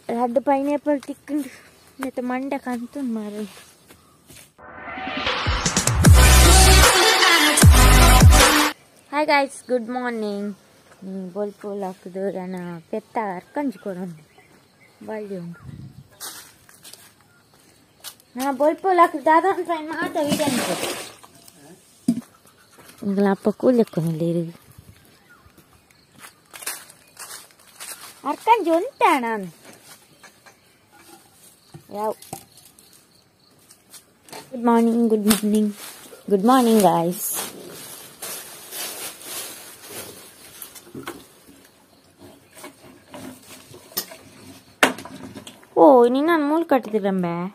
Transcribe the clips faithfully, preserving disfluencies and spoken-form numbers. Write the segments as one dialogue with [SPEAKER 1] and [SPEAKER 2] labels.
[SPEAKER 1] Had the pineapple thickened with a manda cantun mare. Hi guys, good morning. Bolpola Kudurana Petta Kanjikoran. Volume. Now Bolpola Kudadan find Mata Vidan. Glapakula Kunili Arkan Juntanan. Good morning, good morning. Good morning, guys. Oh, ini nan mul kattirambe.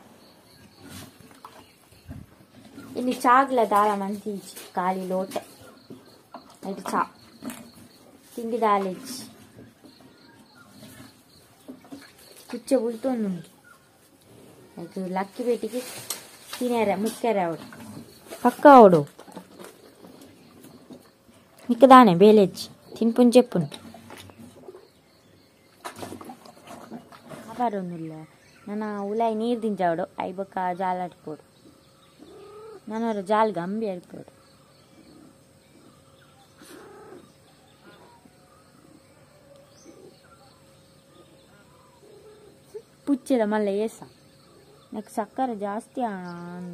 [SPEAKER 1] Ini chagla dala manti kali lote. Itu cha. Tindi dalej. Kucce bultonu. Itu lucky betiki tinera mukkera avadu. Pakka avadu. Nikadane belej. Tinpun cheppun. Abaronnilla. Nana ulai neer dinjavadu aibaka jal adipodu. Nana jal gambi adipodu. Puccela malla esa. Nak sakkara jaasti ana.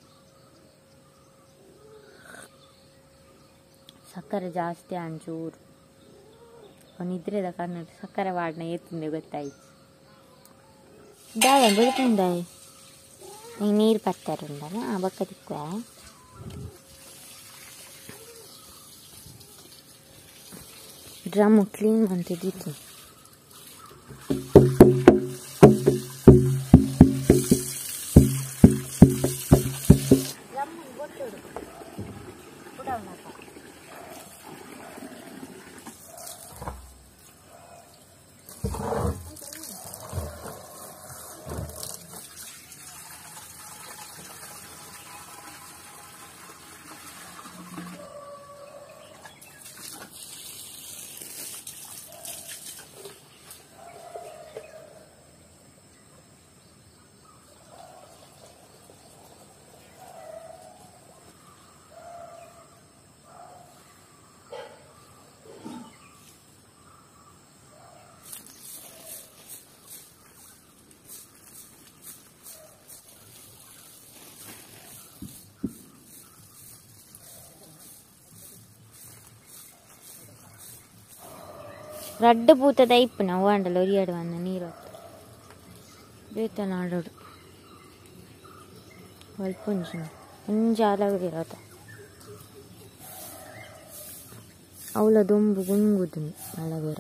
[SPEAKER 1] Sakkara jaasti anchuru. Onidre da karna sakkara vaadna etunde gottayichu. Dai bulutundai. Ee neer pattarundana abakka tikwa. Drum clean manteditu. Radda puta type na wanda lori advanna neeru beta nadodu valpunji unjala virata avula dombu gunguduni alagora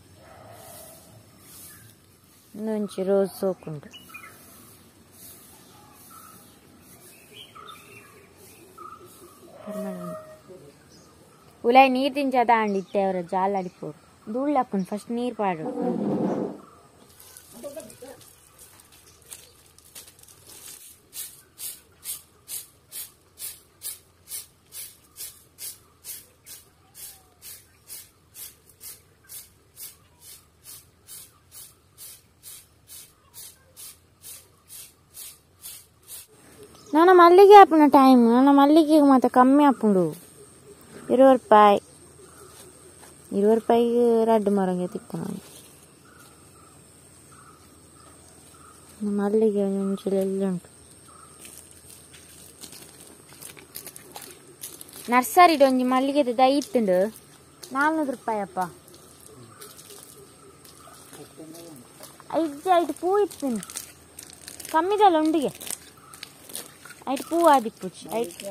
[SPEAKER 1] nonchi rose sokundu ulai neer dinjada anditte avara jala adipodu Dul appun first neer paadu. Nana mallige appuna time. Nana mallige mata kamme appundu. Irvaru pai. Irvaru pai raddu marange tikkunanu. Mallige onchilellu untu. Nursery donji mallige da ittundu. four hundred rupees appa. Aijja aitu poo ittunu. Kammidala undige. Aitu poo adippuchi.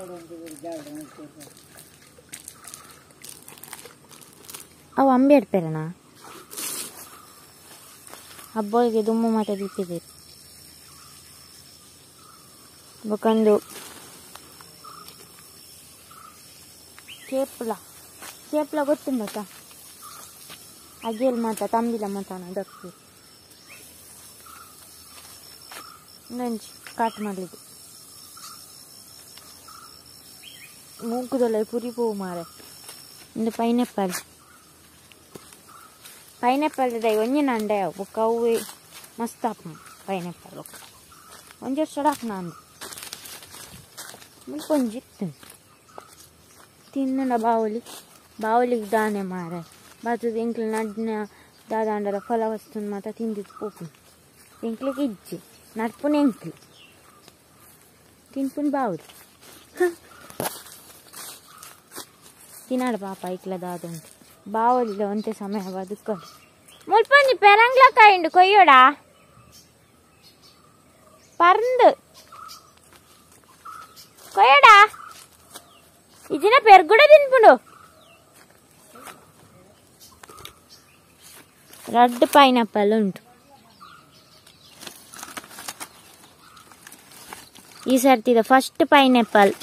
[SPEAKER 1] ಅವು ಅಂಬೆ ಇಡ್ಪೇರಣ ಹಬ್ಬಳಿಗೆ ದುಮ್ಮು ಮಾತ ದಿಪ್ಪಿದೆ ಬೊಕಂದು ಚೇಪ್ಲ ಚೇಪ್ಲ ಗೊತ್ತುಂಡತ ಅಗೇಲ್ ಮಾತ ತಂಬಿಲ ಮಾತಾನ ಅದಕ್ಕೆ ನಂಚಿ ಕಾಟ್ ಮಾಡಲಿದ್ದು ಮೂಗುದಲ್ಲ ಪುರಿ ಪೂ ಮಾರೆ ಇಂದು pineapple Pineapple today, when you nanda, Bukawi, मस्त आपण पायनॅपल ಒಂದು ವರ್ಷ ನಾನು ಮುಂಕೊಂಜಿತ್ತು ತಿನ್ನ ಬಾವಲಿ ಬಾವಲಿಗೆ ದಾನೆ ಮಾರ ಬಾತದ ಎಂಕ್ಲು ನಡ್ನ ದಾದಾಂಡರ ಫಲ ವಸ್ತುನ ಮಾತ್ರ ತಿಂದಿದ್ದು ಪೋಪು ಎಂಕ್ಲಿಗೆ ಇಜ್ಜಿ ನಡ್ಪುನ ಎಂಕ್ಲು ತಿನ್ಪುನ್ ಬಾವುದು ತಿನ್ನಾಡ ಪಾಪ ಐಕ್ಲ ದಾದ ಉಂಟು ಬಾವಲಿಲ್ಲ ಒಂತೆ ಸಮಯ ಬದುಕೊಂಡು ಮುಲ್ಪಂಜಿ ಪೆರಂಗ್ಲಕಾಯಿಂಡು ಕೊಯ್ಯೋಡಾ ಪರಂದು ಕೊಯ್ಯಡಾ ಇಜಿನ ಪೆರ್ಗುಡ ತಿನ್ಪುಂಡು ರೆಡ್ ಪೈನಾಪಲ್ ಉಂಟು ಈ ಸರ್ತಿದ ಫಸ್ಟ್ ಪೈನಾಪಲ್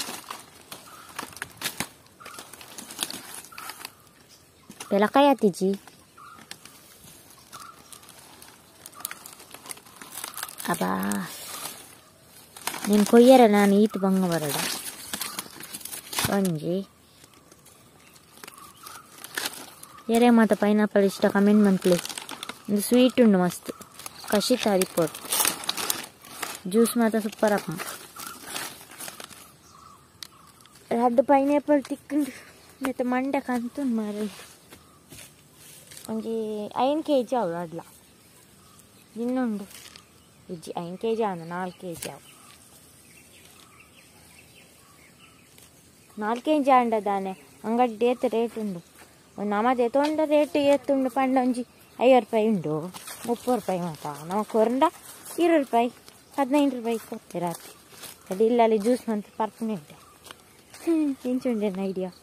[SPEAKER 1] ಬೆಲಕಾಯಿ ಆತಿಜಿ ಅಬ್ಬಾ ನೀನು ಕೊಯ್ಯರ ನಾನು ಈತ ಬಂಗ ಬರಡ ಒಂಜಿ ಎರೆ ಮಾತ ಪೈನಾಪಲ್ ಇಷ್ಟ ಕಮೆಂಟ್ ಮಂತ್ಲಿ ಒಂದು ಸ್ವೀಟ್ ಉಂಡು ಮಸ್ತ್ ಕಷಿತ ಅದಿಪ್ಪೋಡು ಜ್ಯೂಸ್ ಮಾತ ಸೂಪರ್ ಅಪ್ಪ ರೆಡ್ ಪೈನಾಪಲ್ ತಿಕ್ಕೊಂಡು ಮತ್ತೆ ಮಂಡ ಕಂತು ಮಾರ ಒಂಜಿ ಐದು ಕೆ ಜಿ ಅವು ಅಡ್ಲ ಇನ್ನೊಂದು ಇಜ್ಜಿ ಐದು ಕೆ ಜಿ ಅವ ನಾಲ್ಕು ಕೆ ಜಿ ಅವು ನಾಲ್ಕು ಕೆ ಜಿ ಅಂಡದಾನೆ ಅಂಗಡಿ ಏತ್ ರೇಟ್ ಉಂಡು ಒಂದು ನಮ್ಮದು ತೊಂಡ ರೇಟ್ ಏತ್ತುಂಡು ಪಂಡ ಒಂಜಿ ಐವತ್ತು ರೂಪಾಯಿ ಉಂಡು ಮುಪ್ಪತ್ತು ರೂಪಾಯಿ ಮಾತ ನಾವು ಕೊರಂಡ ಇರುವತ್ತು ರೂಪಾಯಿ ಹದಿನೈದು ರೂಪಾಯಿ ಕೊಡ್ತೀರ ಅದು ಇಲ್ಲ ಅಲ್ಲಿ ಜ್ಯೂಸ್ ಮಂತ್ ಪರ್ಪುನೆ ಉಂಟೆ ಹ್ಞೂ ಇಂಚುಂಡೇನ ಐಡಿಯಾ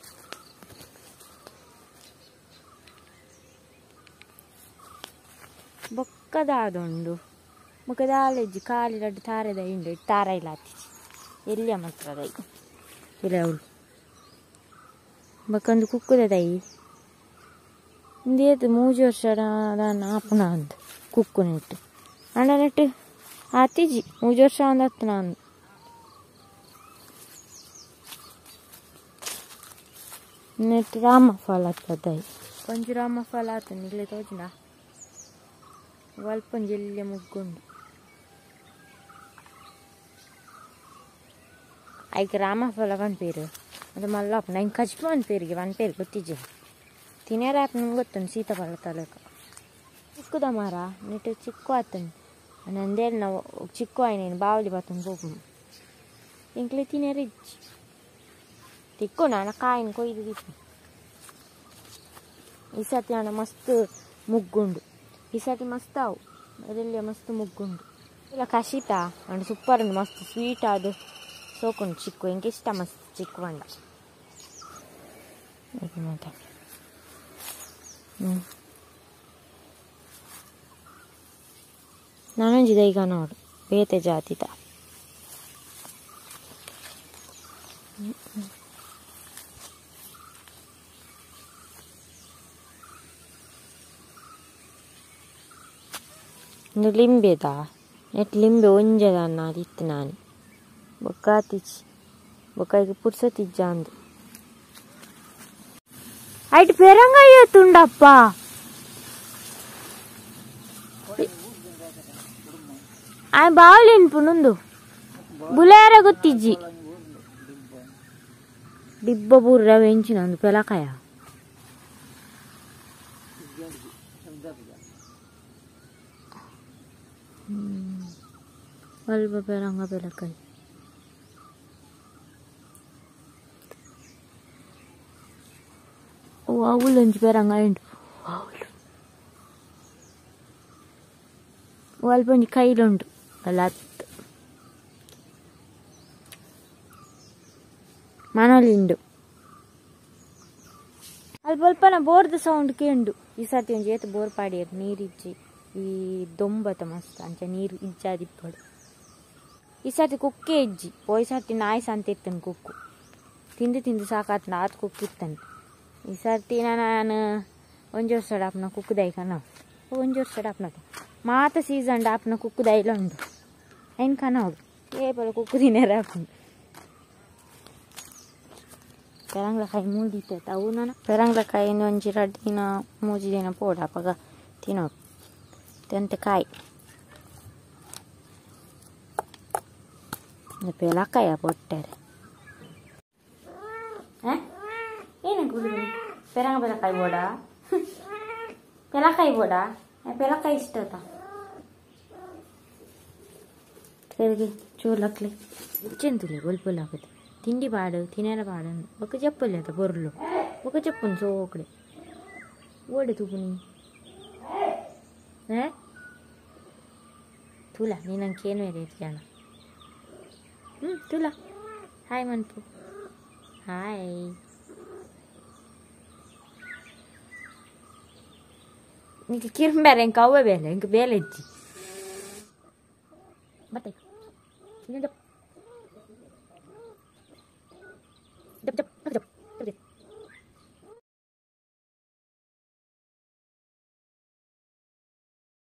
[SPEAKER 1] ಬೊಕ್ಕದಾದುಂಡು ಮುಖದಾಲೆಜ್ಜಿ ಕಾಲಿ ರಡ್ಡು ತಾರೆದ ಉಂಡು ತಾರ ಇಲ್ಲ ಹತ್ತಿಜಿ ಎಲ್ಲಿಯ ಮಾತ್ರ ದೈ ಇಲ್ಲ ಅವಳು ಬಕ್ಕೊಂದು ಕುಕ್ಕುದ ದೈ ಇಂದೇತು ಮೂಜು ವರ್ಷ ಆಪುನ ಅಂದು ಕುಕ್ಕು ನೆಟ್ಟು ಅಣ್ಣ ನೆಟ್ಟು ಆತಿಜಿ ಮೂಜು ವರ್ಷ ಒಂದು ಹತ್ತು ನಾನು ನೆಟ್ಟು ರಾಮ ಫಲ ಹತ್ತದೈ ಕೊಂಚ ರಾಮ ಫಲ ಆತ ನಿಗ್ಲೆ ತೋಜನ ಒಲ್ಪೊಂದು ಎಲ್ಲಿ ಮುಗ್ಗುಂಡು ಐಕೆ ರಾಮ ಫಲ ಕಣ್ಪೇರು ಅದು ಮಲ್ಲಪ್ಪ ನಂಗೆ ಕಚ್ಪು ಅನ್ಪೇರಿಗೆ ಒಂದು ಪೇರು ಗೊತ್ತಿಜ್ಜಿ ತಿನ್ಯಾರ ಆ್ಯಪ್ ನಂಗೆ ಗೊತ್ತುಂಡು ಸೀತಾಫಲ ತಲಕ ಚಿಕ್ಕದ ಮಾರ ನೆಟ್ಟು ಚಿಕ್ಕು ಆತನು ನಂದೇನು ನಾವು ಚಿಕ್ಕು ಆಯ್ನೇನು ಬಾವಲಿ ಬತ್ತಂದು ಹೋಗು ಇಂಕ್ಲೆ ತಿನ್ಯಾರ ಇಜ್ಜಿ ತಿಕ್ಕು ನಾನು ಕಾಯಿನ ಕೊಯ್ದು ತಿಪ್ಪು ಈ ಸತಿ ಅಣ್ಣ ಮಸ್ತ್ ಮುಗ್ಗುಂಡು ಈ ಸತಿ ಮಸ್ತ್ ಅವು ಅದೆಲ್ಲ ಮಸ್ತ್ ಮುಗ್ಗುಂಡು ಇಲ್ಲ ಕಷಿತ ಅಂಡ್ ಸೂಪರ್ ಉಂಡು ಮಸ್ತ್ ಸ್ವೀಟ್ ಅದು ಸೋಕುಂಡು ಚಿಕ್ಕು ಇಂಗೆ ಇಷ್ಟ ಮಸ್ತ್ ಚಿಕ್ಕು ಬಂಡ ಮಾತಾಡ ಹ್ಞೂ ನಾನೊಂಜಿದ ಈಗ ನೋಡು ಬೇತೆ ಜಾತಿದ ಒಂದು ಲಿಂಬೆದ ನೆಟ್ ಲಿಂಬೆ ಒಂಜದ ಅನ್ನದಿತ್ತು ನಾನು ಬೊಕ್ಕಾತಿಚ್ಚಿ ಬೊಕ್ಕಾಯಿಗೆ ಪುಡ್ಸತಿಜ್ಜ ಅಂದು ಐಟ್ ಪೆರಂಗಾಯ ತುಂಡಪ್ಪ ಆಯ್ ಬಾವಲಿನ್ ಪುನುಂದು ಬುಲೇರ ಗೊತ್ತಿಜ್ಜಿ ಡಿಬ್ಬ ಬುರ್ರ ವೆಂಚಿನ ಒಂದು ಪೆಲಕಾಯ ಅಲ್ಪ ಪೆರಂಗ ಪೆಲಕಾಯಿ ಆవులు ಒಂಜಿ ಪೆರಂಗ ಉಂಟು ಆవులు ಅಲ್ಪ ಒಂಜಿ ಕೈಲುಂಟು ಅಲ್ಲ ಹತ್ತು ಮನೋಲಿಂಡು ಅಲ್ಪ ಅಲ್ಪನ ಬೋರ್ದ ಸೌಂಡ್ ಕೇಂಡು ಈ ಸರ್ತಿ ಒಂಜಿ ಏತು ಬೋರ್ ಪಾಡಿಯರು ನೀರಿಜ್ಜಿ ಈ ದೊಂಬತ ಮಸ್ತ್ ಅಂಚ ನೀರು ಇಜ್ಜಾದಿಪ್ಪಡು ಈ ಸರ್ತಿ ಕುಕ್ಕೆ ಇಜ್ಜಿ ಪೋಯ್ ಸರ್ತಿ ನಾಯಿ ಸಂತ ಇತ್ತನು ಕುಕ್ಕು ತಿಂದು ತಿಂದು ಸಾಕಾತ್ ಆತ್ ಕುಕ್ಕು ಇತ್ತನು ಈ ಸರ್ತಿ ನಾನು ಒಂಜಿ ವರ್ಷ ಆಪ್ನ ಕುಕ್ಕು ದೈಕ ನಾವು ಒಂಜಿ ವರ್ಷ ಆಪ್ನ ಮಾತ ಸೀಸನ್ ಆಪ್ನ ಕುಕ್ಕು ದೈಲ ಉಂಡು ಐನ್ ಕನ ಹೋಗಿ ಏ ಬಲ ಕುಕ್ಕು ತಿನ್ನೇರ ಆಪ್ನು ಪೆರಂಗ್ಲಕಾಯಿ ಮೂಡಿತೈತೆ ಅವು ನಾನು ಪೆರಂಗ್ಲಕಾಯಿ ಒಂಜಿ ಎರಡು ದಿನ ಮೂಜಿ ದಿನ ಪೋಡ ಅಪ್ಪಾಗ ತಿನ್ನೋದು ಎಂತ ಕಾಯಿ pelakaya pottere. Eh? Ini kudu ni. Perang pelakai boda. Pelakai boda. Eh pelakai istata. Tergi chulakle. Cintule bol polakut. Tindi padu, tinera padu. Baka cheppale ta borlu. Baka cheppun sokde. Wode tu puni. Eh? Tula ni nang kenu ere jana. Hmm, tula. Hai manpu. Hai. Ni kirim beren kawe bele, inke bele ji. Batai. Ini dap. Dap dap.